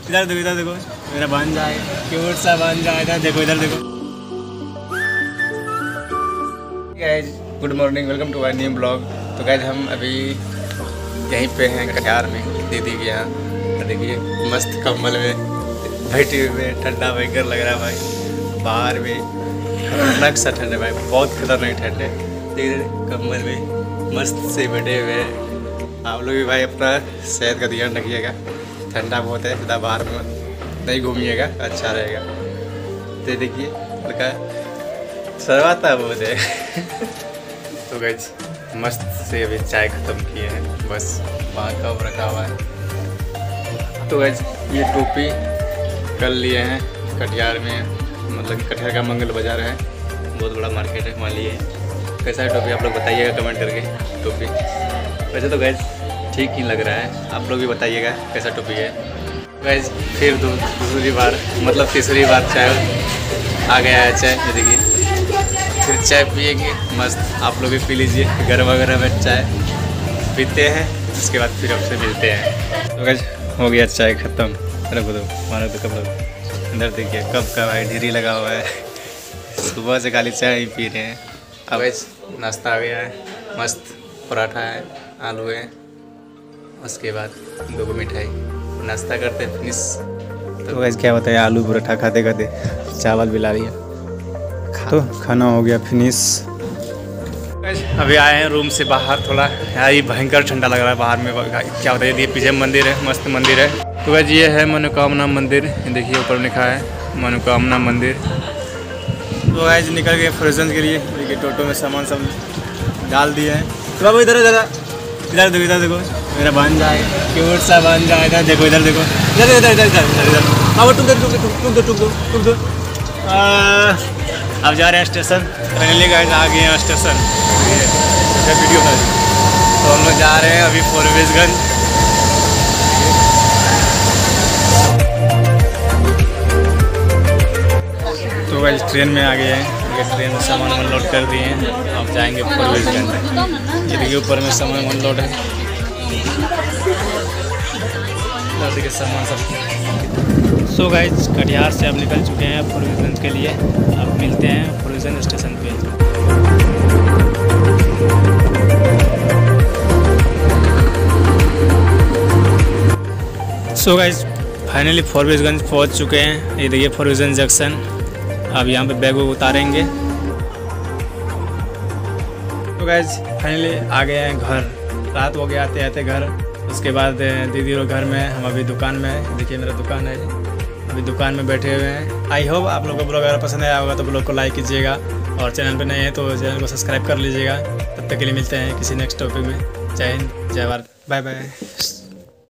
इधर देखो मेरा भांजा है, क्यूट सा भांजा है। इधर देखो guys, good morning, welcome to my new blog. तो गाइस हम अभी यहीं पे हैं कटिहार में, दीदी के यहाँ। देखिए मस्त कंबल में बैठे हुए, ठंडा भयंकर लग रहा है भाई। बाहर में खतरनाक सा ठंड है भाई, बहुत खतरनाक ठंड है। देखिए कंबल में मस्त से बैठे हुए हैं। आप लोग भी भाई अपना सेहत का ध्यान रखिएगा, ठंडा बहुत है, ज़्यादा बाहर में नहीं घूमिएगा, अच्छा रहेगा। तो देखिए लड़का शर्माता बहुत है। तो गाइस मस्त से अभी चाय ख़त्म किए हैं, बस वहाँ कप रखा हुआ है। तो गाइस ये टोपी कल लिए हैं कटिहार में, मतलब कटिहार का मंगल बाज़ार है, बहुत बड़ा मार्केट है, वहाँ लिए। कैसा है टोपी आप लोग बताइएगा कमेंट करके। टोपी वैसे तो गाइस ठीक ही लग रहा है, आप लोग भी बताइएगा कैसा टोपी है। गाइस फिर दूसरी बार मतलब तीसरी बार चाय आ गया है, चाय देखिए। फिर चाय पिएंगे मस्त, आप लोग भी पी लीजिए, गर्मा गर्म में चाय पीते हैं, उसके बाद फिर आपसे मिलते हैं। तो गाइस हो गया चाय ख़त्म। रखो दो मारो तो कब रखो। इधर देखिए कब का भाई ढेरी लगा हुआ है, सुबह से खाली चाय ही पी रहे हैं। अब गाइस नाश्ता आ गया है, मस्त पराठा है, आलू है, उसके बाद 2 मिठाई, नाश्ता करते हैं फिनिश। तो गाइस क्या बताया, आलू पराठा खाते खाते चावल भी ला लिया, तो खाना हो गया फिनिश। अभी आए हैं रूम से बाहर, थोड़ा यार ये भयंकर ठंडा लग रहा है बाहर में। क्या बताइए, ये पीछे मंदिर है, मस्त मंदिर है। तो गाइस ये है मनोकामना मंदिर, देखिए ऊपर लिखा है मनोकामना मंदिर। तो गाइस निकल गए फ्रोजन के लिए, देखिए टोटो में सामान सब डाल दिए हैं। तो बाबू इधर देखो मेरा भांजा है, क्यूट सा भांजा है। इधर देखो इधर बाबू टुक दो। अब जा रहे हैं स्टेशन, फाइनली गाइस आ गए हैं स्टेशन। वीडियो है तो हम लोग जा रहे हैं अभी फॉरबिसगंज। तो गाइस ट्रेन में आ गए हैं, ट्रेन में सामान अनलोड कर दिए हैं, अब जाएंगे फॉरबिसगंज। ये देखिए ऊपर में सामान अनलोड है, देखिए सामान सब। सो गाइस कटिहार से अब निकल चुके हैं फॉरबिसगंज के लिए, अब मिलते हैं फॉरबिसगंज स्टेशन पे। सो गाइस फाइनली फॉरबिसगंज पहुंच चुके हैं, ये देखिए फॉरबिसगंज जंक्शन। अब यहाँ पे बैग उतारेंगे। तो गाइस फाइनली आ गए हैं घर, रात हो गया आते आते घर। उसके बाद दीदी और घर में, हम अभी दुकान में हैं, देखिए मेरा दुकान है, अभी दुकान में बैठे हुए हैं। आई होप आप लोगों को ब्लॉग अगर पसंद आया होगा तो ब्लॉग को लाइक कीजिएगा, और चैनल पे नए हैं तो चैनल को सब्सक्राइब कर लीजिएगा। तब तक के लिए मिलते हैं किसी नेक्स्ट टॉपिक में। जय हिंद, जय भारत, बाय बाय।